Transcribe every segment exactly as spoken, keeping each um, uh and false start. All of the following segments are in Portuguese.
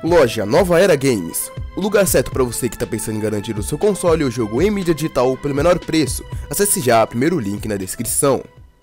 Loja Nova Era Games, o lugar certo para você que está pensando em garantir o seu console ou jogo em mídia digital pelo menor preço. Acesse já o primeiro link na descrição.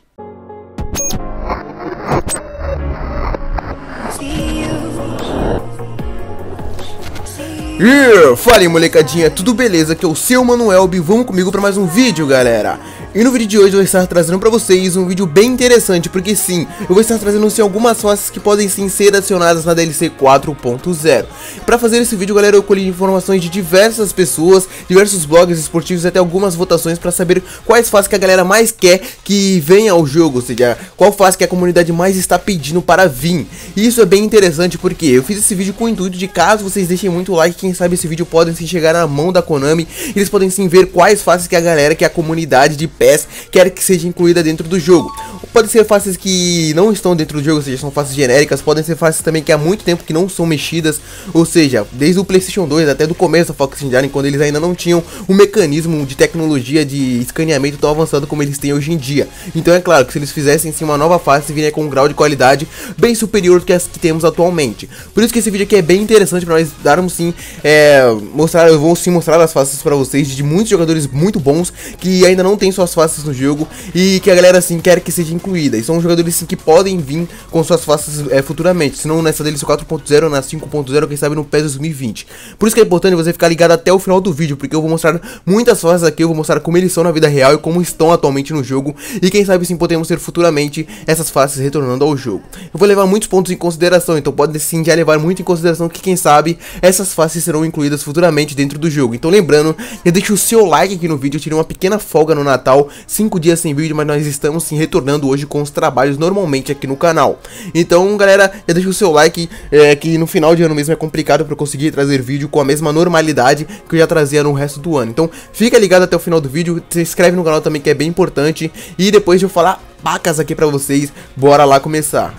Yeah, fala aí molecadinha, tudo beleza? Aqui é o seu Manuelbi, vamos comigo para mais um vídeo, galera. E no vídeo de hoje eu vou estar trazendo pra vocês um vídeo bem interessante, porque sim, eu vou estar trazendo sim algumas faces que podem sim ser adicionadas na D L C quatro ponto zero. Pra fazer esse vídeo, galera, eu colhi informações de diversas pessoas, diversos blogs esportivos e até algumas votações pra saber quais faces que a galera mais quer que venha ao jogo, ou seja, qual face que a comunidade mais está pedindo para vir. E isso é bem interessante porque eu fiz esse vídeo com o intuito de, caso vocês deixem muito like, quem sabe esse vídeo pode sim chegar na mão da Konami, e eles podem sim ver quais faces que a galera, que a comunidade de P E S quer que seja incluída dentro do jogo. Pode ser faces que não estão dentro do jogo, ou seja, são faces genéricas. Podem ser faces também que há muito tempo que não são mexidas, ou seja, desde o PlayStation dois, até do começo da Fox Engine, quando eles ainda não tinham um mecanismo de tecnologia de escaneamento tão avançado como eles têm hoje em dia. Então é claro que se eles fizessem sim uma nova face, viria com um grau de qualidade bem superior do que as que temos atualmente. Por isso que esse vídeo aqui é bem interessante para nós darmos sim, é, mostrar, eu vou sim mostrar as faces para vocês de muitos jogadores muito bons que ainda não tem suas faces no jogo e que a galera assim quer que seja incluída. E são jogadores sim que podem vir com suas faces é, futuramente, se não nessa D L C quatro ponto zero, na cinco ponto zero, quem sabe no P E S dois mil e vinte. Por isso que é importante você ficar ligado até o final do vídeo, porque eu vou mostrar muitas faces aqui, eu vou mostrar como eles são na vida real e como estão atualmente no jogo, e quem sabe sim podemos ter futuramente essas faces retornando ao jogo. Eu vou levar muitos pontos em consideração, então pode sim já levar muito em consideração que quem sabe essas faces serão incluídas futuramente dentro do jogo. Então lembrando, já deixa o seu like aqui no vídeo, eu tirei uma pequena folga no Natal, cinco dias sem vídeo, mas nós estamos sim retornando hoje com os trabalhos normalmente aqui no canal. Então galera, já deixa o seu like, é, que no final de ano mesmo é complicado para eu conseguir trazer vídeo com a mesma normalidade que eu já trazia no resto do ano. Então fica ligado até o final do vídeo, se inscreve no canal também, que é bem importante, e depois de eu falar pacas aqui pra vocês, bora lá começar.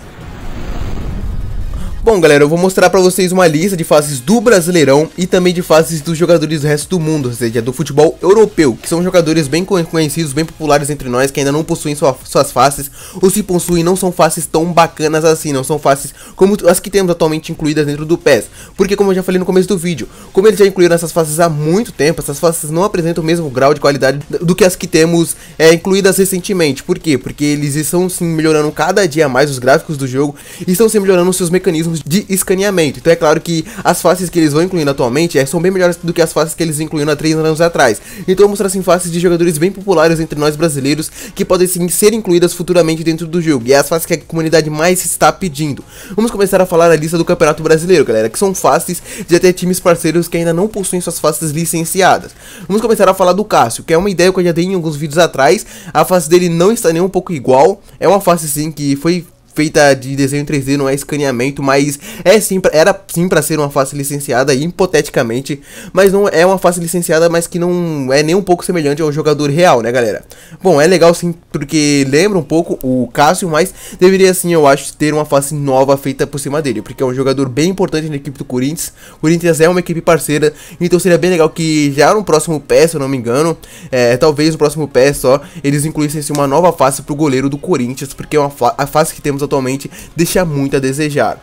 Bom galera, eu vou mostrar pra vocês uma lista de faces do Brasileirão e também de faces dos jogadores do resto do mundo, ou seja, do futebol europeu, que são jogadores bem conhecidos, bem populares entre nós, que ainda não possuem sua, suas faces, ou se possuem não são faces tão bacanas assim, não são faces como as que temos atualmente incluídas dentro do P E S, porque como eu já falei no começo do vídeo, como eles já incluíram essas faces há muito tempo, essas faces não apresentam o mesmo grau de qualidade do que as que temos é, incluídas recentemente. Por quê? Porque eles estão sim melhorando cada dia mais os gráficos do jogo e estão sim melhorando os seus mecanismos de escaneamento. Então é claro que as faces que eles vão incluindo atualmente é, são bem melhores do que as faces que eles incluíram há três anos atrás. Então eu vou mostrar assim faces de jogadores bem populares entre nós brasileiros que podem sim ser incluídas futuramente dentro do jogo, e é as faces que a comunidade mais está pedindo. Vamos começar a falar a lista do Campeonato Brasileiro, galera, que são faces de até times parceiros que ainda não possuem suas faces licenciadas. Vamos começar a falar do Cássio, que é uma ideia que eu já dei em alguns vídeos atrás. A face dele não está nem um pouco igual, é uma face sim que foi feita de desenho em três D, não é escaneamento, mas é sim, era sim para ser uma face licenciada, hipoteticamente, mas não é uma face licenciada, mas que não é nem um pouco semelhante ao jogador real, né galera? Bom, é legal sim, porque lembra um pouco o Cássio, mas deveria sim, eu acho, ter uma face nova feita por cima dele, porque é um jogador bem importante na equipe do Corinthians. O Corinthians é uma equipe parceira, então seria bem legal que já no próximo P E S, se eu não me engano, é, talvez no próximo P E S só, eles incluíssem assim, uma nova face pro goleiro do Corinthians, porque é uma fa a face que temos atualmente deixa muito a desejar.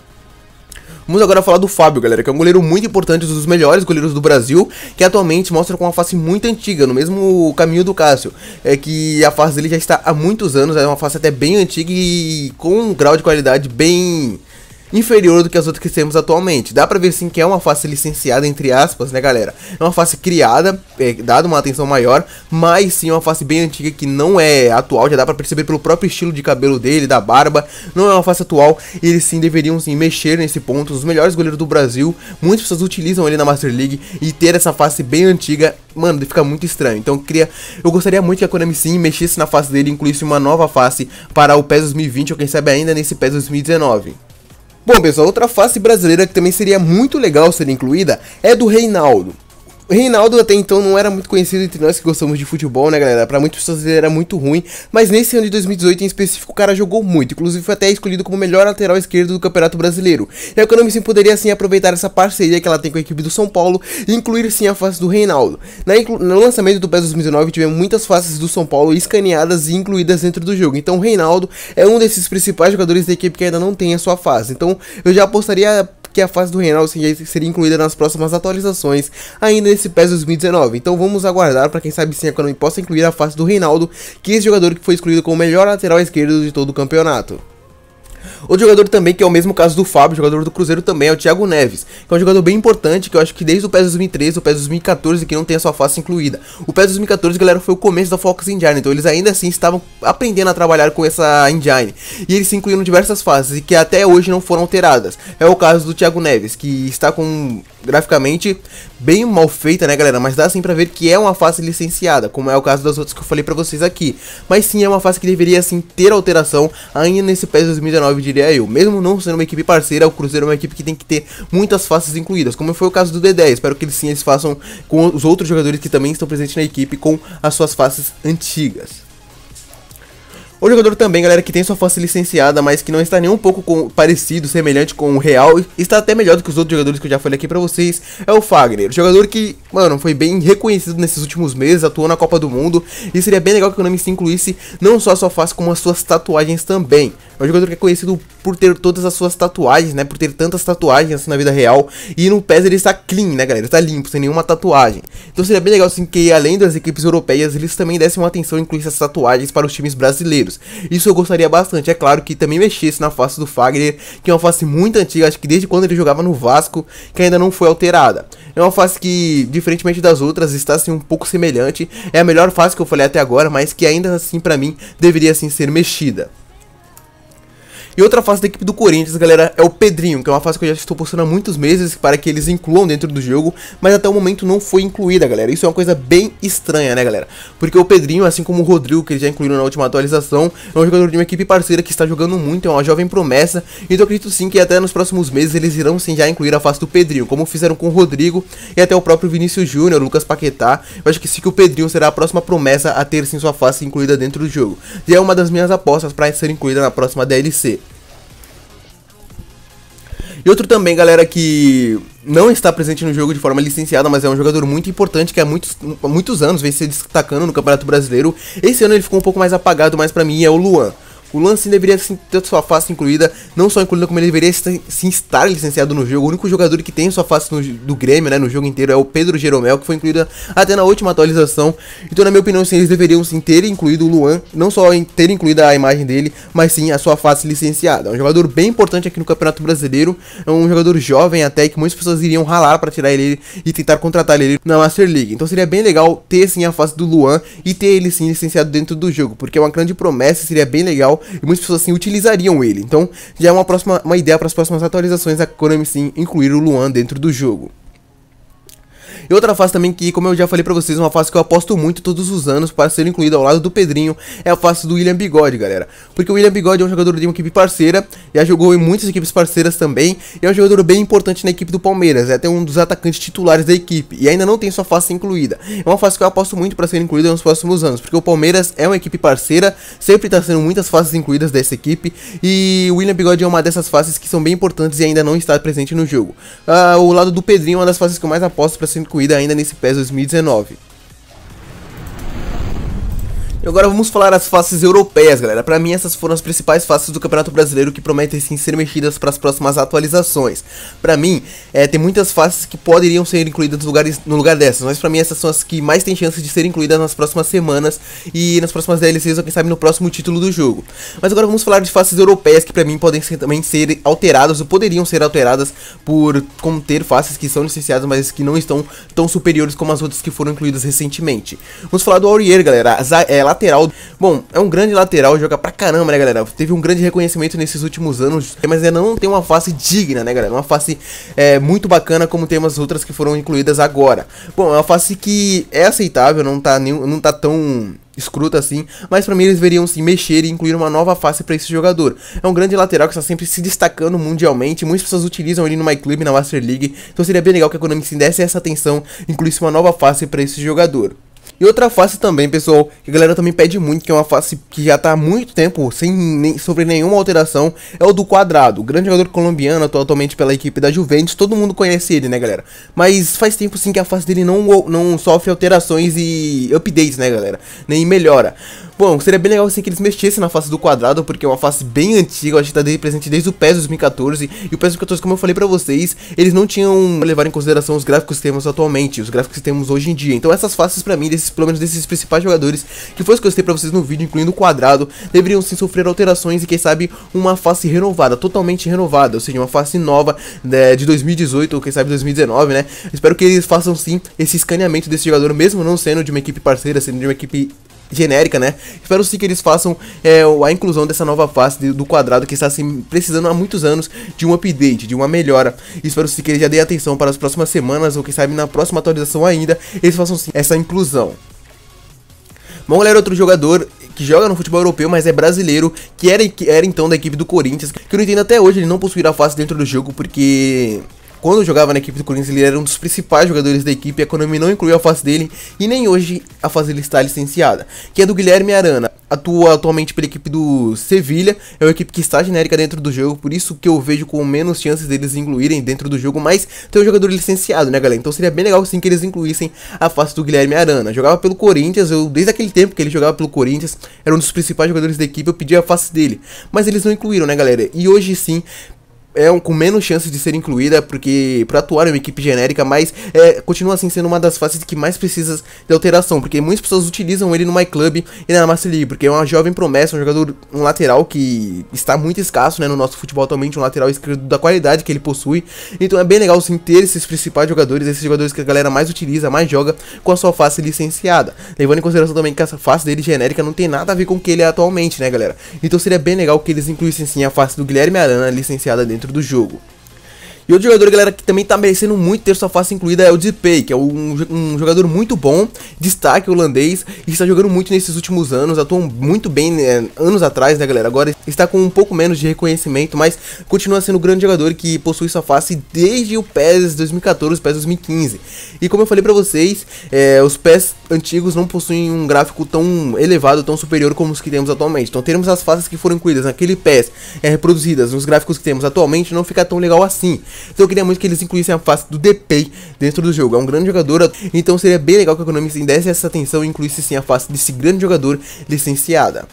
Vamos agora falar do Fábio, galera, que é um goleiro muito importante, um dos melhores goleiros do Brasil, que atualmente mostra com uma face muito antiga, no mesmo caminho do Cássio. É que a face dele já está há muitos anos, é uma face até bem antiga e com um grau de qualidade bem inferior do que as outras que temos atualmente. Dá pra ver sim que é uma face licenciada, entre aspas, né galera? É uma face criada, é, dado uma atenção maior, mas sim é uma face bem antiga que não é atual. Já dá pra perceber pelo próprio estilo de cabelo dele, da barba, não é uma face atual. E eles sim deveriam sim mexer nesse ponto. Os melhores goleiros do Brasil, muitas pessoas utilizam ele na Master League, e ter essa face bem antiga, mano, fica muito estranho. Então eu queria, eu gostaria muito que a Konami sim mexesse na face dele e incluísse uma nova face para o P E S dois mil e vinte, ou quem sabe ainda nesse P E S dois mil e dezenove. Bom pessoal, outra face brasileira que também seria muito legal ser incluída é do Reinaldo. O Reinaldo até então não era muito conhecido entre nós que gostamos de futebol, né galera? Pra muitas pessoas ele era muito ruim, mas nesse ano de dois mil e dezoito em específico o cara jogou muito, inclusive foi até escolhido como o melhor lateral esquerdo do Campeonato Brasileiro. E a Konami sim poderia sim aproveitar essa parceria que ela tem com a equipe do São Paulo e incluir sim a face do Reinaldo. Na no lançamento do P E S dois mil e dezenove tivemos muitas faces do São Paulo escaneadas e incluídas dentro do jogo, então o Reinaldo é um desses principais jogadores da equipe que ainda não tem a sua face. Então eu já apostaria que a face do Reinaldo seria incluída nas próximas atualizações, ainda nesse PES dois mil e dezenove. Então vamos aguardar para quem sabe sim a Konami possa incluir a face do Reinaldo, que é esse jogador que foi escolhido como o melhor lateral esquerdo de todo o campeonato. Outro jogador também, que é o mesmo caso do Fábio, jogador do Cruzeiro também, é o Thiago Neves, que é um jogador bem importante, que eu acho que desde o PES dois mil e treze, o PES dois mil e quatorze, que não tem a sua face incluída. O PES dois mil e quatorze, galera, foi o começo da Focus Engine, então eles ainda assim estavam aprendendo a trabalhar com essa engine, e eles se incluíram diversas faces, e que até hoje não foram alteradas. É o caso do Thiago Neves, que está com, graficamente, bem mal feita, né, galera, mas dá sim pra ver que é uma face licenciada, como é o caso das outras que eu falei pra vocês aqui. Mas sim, é uma face que deveria sim ter alteração ainda nesse PES dois mil e dezenove, diria eu. Mesmo não sendo uma equipe parceira, o Cruzeiro é uma equipe que tem que ter muitas faces incluídas, como foi o caso do D dez. Espero que eles sim eles façam com os outros jogadores que também estão presentes na equipe com as suas faces antigas. O jogador também, galera, que tem sua face licenciada, mas que não está nem um pouco com, parecido, semelhante com o real, está até melhor do que os outros jogadores que eu já falei aqui pra vocês, é o Fagner. O jogador que, mano, foi bem reconhecido nesses últimos meses, atuou na Copa do Mundo, e seria bem legal que a Konami se incluísse não só a sua face, como as suas tatuagens também. É um jogador que é conhecido por ter todas as suas tatuagens, né, por ter tantas tatuagens na vida real, e no PES ele está clean, né, galera, ele está limpo, sem nenhuma tatuagem. Então seria bem legal, assim, que além das equipes europeias, eles também dessem uma atenção e incluíssem essas tatuagens para os times brasileiros. Isso eu gostaria bastante, é claro que também mexesse na face do Fagner, que é uma face muito antiga, acho que desde quando ele jogava no Vasco, que ainda não foi alterada. É uma face que, diferentemente das outras, está assim um pouco semelhante, é a melhor face que eu falei até agora, mas que ainda assim pra mim deveria assim ser mexida. E outra face da equipe do Corinthians, galera, é o Pedrinho, que é uma face que eu já estou postando há muitos meses para que eles incluam dentro do jogo, mas até o momento não foi incluída, galera. Isso é uma coisa bem estranha, né, galera? Porque o Pedrinho, assim como o Rodrigo, que eles já incluíram na última atualização, é um jogador de uma equipe parceira que está jogando muito, é uma jovem promessa, então eu acredito sim que até nos próximos meses eles irão sim já incluir a face do Pedrinho, como fizeram com o Rodrigo e até o próprio Vinícius Júnior, o Lucas Paquetá. Eu acho que sim que o Pedrinho será a próxima promessa a ter sim sua face incluída dentro do jogo. E é uma das minhas apostas para ser incluída na próxima D L C. E outro também, galera, que não está presente no jogo de forma licenciada, mas é um jogador muito importante que há muitos, muitos anos vem se destacando no Campeonato Brasileiro. Esse ano ele ficou um pouco mais apagado, mas pra mim é o Luan. O Luan sim deveria sim, ter sua face incluída, não só incluída como ele deveria sim estar licenciado no jogo. O único jogador que tem sua face no, do Grêmio, né, no jogo inteiro é o Pedro Jeromel, que foi incluído até na última atualização. Então, na minha opinião, sim, eles deveriam sim ter incluído o Luan, não só em ter incluído a imagem dele, mas sim a sua face licenciada. É um jogador bem importante aqui no Campeonato Brasileiro, é um jogador jovem até, que muitas pessoas iriam ralar para tirar ele e tentar contratar ele na Master League. Então seria bem legal ter sim a face do Luan e ter ele sim licenciado dentro do jogo, porque é uma grande promessa, seria bem legal. E muitas pessoas assim utilizariam ele. Então já é uma, próxima, uma ideia para as próximas atualizações a Konami sim incluir o Luan dentro do jogo. E outra face também que, como eu já falei pra vocês, uma face que eu aposto muito todos os anos para ser incluída ao lado do Pedrinho, é a face do William Bigode, galera. Porque o William Bigode é um jogador de uma equipe parceira, já jogou em muitas equipes parceiras também, e é um jogador bem importante na equipe do Palmeiras, é até um dos atacantes titulares da equipe, e ainda não tem sua face incluída. É uma face que eu aposto muito para ser incluída nos próximos anos, porque o Palmeiras é uma equipe parceira, sempre está sendo muitas faces incluídas dessa equipe, e o William Bigode é uma dessas faces que são bem importantes e ainda não está presente no jogo. Ah, o lado do Pedrinho é uma das faces que eu mais aposto para ser incluída ainda nesse PES dois mil e dezenove. E agora vamos falar as faces europeias, galera. Pra mim essas foram as principais faces do Campeonato Brasileiro que prometem sim ser mexidas para as próximas atualizações. Pra mim, é, tem muitas faces que poderiam ser incluídas no lugar, no lugar dessas, mas pra mim essas são as que mais têm chances de serem incluídas nas próximas semanas e nas próximas D L Cs ou quem sabe no próximo título do jogo. Mas agora vamos falar de faces europeias que pra mim podem ser, também ser alteradas ou poderiam ser alteradas por conter faces que são licenciadas, mas que não estão tão superiores como as outras que foram incluídas recentemente. Vamos falar do Aurier, galera. É, lateral, bom, é um grande lateral, joga pra caramba, né, galera? Teve um grande reconhecimento nesses últimos anos, mas ainda não tem uma face digna, né, galera? Uma face é, muito bacana como tem as outras que foram incluídas agora. Bom, é uma face que é aceitável, não tá, nem, não tá tão escruta assim, mas pra mim eles deveriam sim mexer e incluir uma nova face pra esse jogador. É um grande lateral que está sempre se destacando mundialmente, muitas pessoas utilizam ele no MyClub, na Master League, então seria bem legal que a Konami sim desse essa atenção, incluísse uma nova face pra esse jogador. E outra face também, pessoal, que a galera também pede muito, que é uma face que já tá há muito tempo sem nem, sobre nenhuma alteração, é o do Quadrado, o grande jogador colombiano, atualmente pela equipe da Juventus. Todo mundo conhece ele, né, galera? Mas faz tempo sim que a face dele não, não sofre alterações e updates, né, galera? Nem melhora. Bom, seria bem legal assim que eles mexessem na face do quadrado, porque é uma face bem antiga, eu acho que tá presente desde o PES dois mil e quatorze, e o PES dois mil e quatorze, como eu falei pra vocês, eles não tinham levar em consideração os gráficos que temos atualmente, os gráficos que temos hoje em dia. Então essas faces pra mim, desses, pelo menos desses principais jogadores, que foi o que eu citei pra vocês no vídeo, incluindo o quadrado, deveriam sim sofrer alterações e quem sabe uma face renovada, totalmente renovada, ou seja, uma face nova, né, de dois mil e dezoito ou quem sabe dois mil e dezenove, né? Espero que eles façam sim esse escaneamento desse jogador, mesmo não sendo de uma equipe parceira, sendo de uma equipe genérica, né? Espero sim que eles façam é, a inclusão dessa nova face de, do quadrado que está assim, precisando há muitos anos de um update, de uma melhora. E espero sim que eles já deem atenção para as próximas semanas ou quem sabe na próxima atualização ainda eles façam sim essa inclusão. Bom, galera, outro jogador que joga no futebol europeu, mas é brasileiro, que era, que era então da equipe do Corinthians, que eu não entendo até hoje ele não possuir a face dentro do jogo, porque quando eu jogava na equipe do Corinthians, ele era um dos principais jogadores da equipe, a Konami não incluiu a face dele, e nem hoje a face dele está licenciada, que é do Guilherme Arana. Atua atualmente pela equipe do Sevilha, é uma equipe que está genérica dentro do jogo, por isso que eu vejo com menos chances deles incluírem dentro do jogo, mas tem um jogador licenciado, né, galera? Então seria bem legal sim que eles incluíssem a face do Guilherme Arana. Jogava pelo Corinthians, eu desde aquele tempo que ele jogava pelo Corinthians, era um dos principais jogadores da equipe, eu pedi a face dele, mas eles não incluíram, né, galera? E hoje sim é um, com menos chances de ser incluída, porque para atuar em uma equipe genérica, mas é, continua assim sendo uma das faces que mais precisa de alteração, porque muitas pessoas utilizam ele no MyClub e na Master League, porque é uma jovem promessa, um jogador, um lateral que está muito escasso, né, no nosso futebol atualmente, um lateral esquerdo da qualidade que ele possui. Então é bem legal sim ter esses principais jogadores, esses jogadores que a galera mais utiliza, mais joga, com a sua face licenciada, levando em consideração também que essa face dele genérica não tem nada a ver com o que ele é atualmente, né, galera? Então seria bem legal que eles incluíssem sim a face do Guilherme Arana licenciada dentro do jogo. E outro jogador, galera, que também tá merecendo muito ter sua face incluída é o Depay, que é um, um jogador muito bom, destaque holandês, e está jogando muito nesses últimos anos, atuou muito bem, né, anos atrás, né, galera, agora está com um pouco menos de reconhecimento, mas continua sendo um grande jogador que possui sua face desde o PES dois mil e quatorze, o PES dois mil e quinze. E como eu falei pra vocês, é, os PES antigos não possuem um gráfico tão elevado, tão superior como os que temos atualmente. Então termos as faces que foram incluídas naquele PES, é, reproduzidas nos gráficos que temos atualmente, não fica tão legal assim. Então eu queria muito que eles incluíssem a face do Depay dentro do jogo. É um grande jogador, então seria bem legal que a Konami desse essa atenção e incluísse sim a face desse grande jogador licenciada.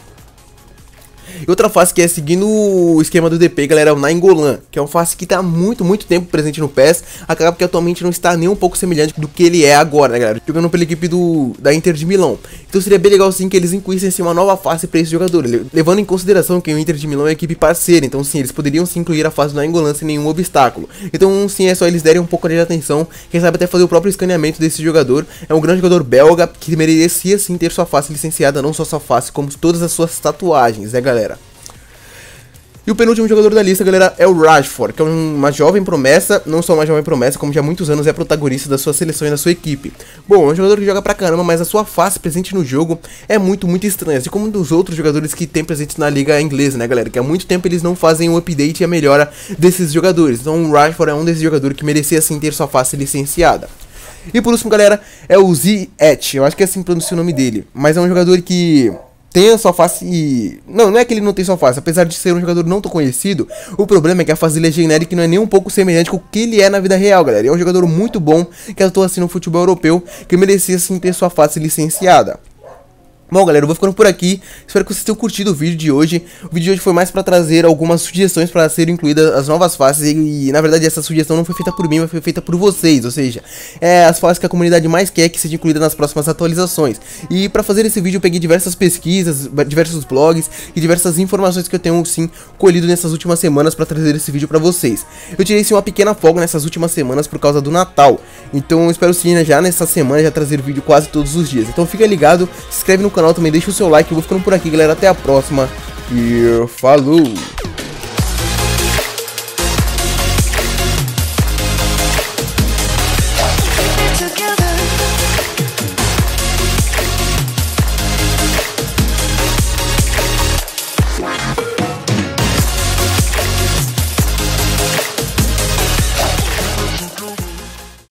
E outra face que é seguindo o esquema do Depay, galera, é o Nainggolan, que é uma face que tá muito, muito tempo presente no PES, acaba que atualmente não está nem um pouco semelhante do que ele é agora, né, galera, jogando pela equipe do, da Inter de Milão. Então seria bem legal sim que eles incluíssem assim, uma nova face para esse jogador, levando em consideração que o Inter de Milão é a equipe parceira, então sim, eles poderiam sim incluir a face do Nainggolan sem nenhum obstáculo. Então sim, é só eles derem um pouco de atenção, quem sabe até fazer o próprio escaneamento desse jogador. É um grande jogador belga que merecia sim ter sua face licenciada, não só sua face, como todas as suas tatuagens, né, galera? E o penúltimo jogador da lista, galera, é o Rashford, que é uma jovem promessa, não só uma jovem promessa, como já há muitos anos é protagonista da sua seleção e da sua equipe. Bom, é um jogador que joga pra caramba, mas a sua face presente no jogo é muito, muito estranha, assim como dos outros jogadores que tem presentes na liga inglesa, né, galera, que há muito tempo eles não fazem um update e a melhora desses jogadores. Então o Rashford é um desses jogadores que merecia, assim, ter sua face licenciada. E por último, galera, é o Ziyech, eu acho que é assim que pronuncia o nome dele, mas é um jogador que tem a sua face. Não, não é que ele não tem sua face, apesar de ser um jogador não tão conhecido, o problema é que a face dele é genérica e não é nem um pouco semelhante com o que ele é na vida real, galera. É um jogador muito bom que atua assim no futebol europeu, que merecia sim ter sua face licenciada. Bom, galera, eu vou ficando por aqui, espero que vocês tenham curtido o vídeo de hoje. O vídeo de hoje foi mais pra trazer algumas sugestões para serem incluídas as novas faces e, e, na verdade, essa sugestão não foi feita por mim, mas foi feita por vocês, ou seja, é as faces que a comunidade mais quer que sejam incluídas nas próximas atualizações. E pra fazer esse vídeo eu peguei diversas pesquisas, diversos blogs e diversas informações que eu tenho, sim, colhido nessas últimas semanas pra trazer esse vídeo pra vocês. Eu tirei, sim, uma pequena folga nessas últimas semanas por causa do Natal, então eu espero, sim, já nessa semana já trazer vídeo quase todos os dias. Então fica ligado, se inscreve no canal também, deixa o seu like, eu vou ficando por aqui, galera, até a próxima e falou!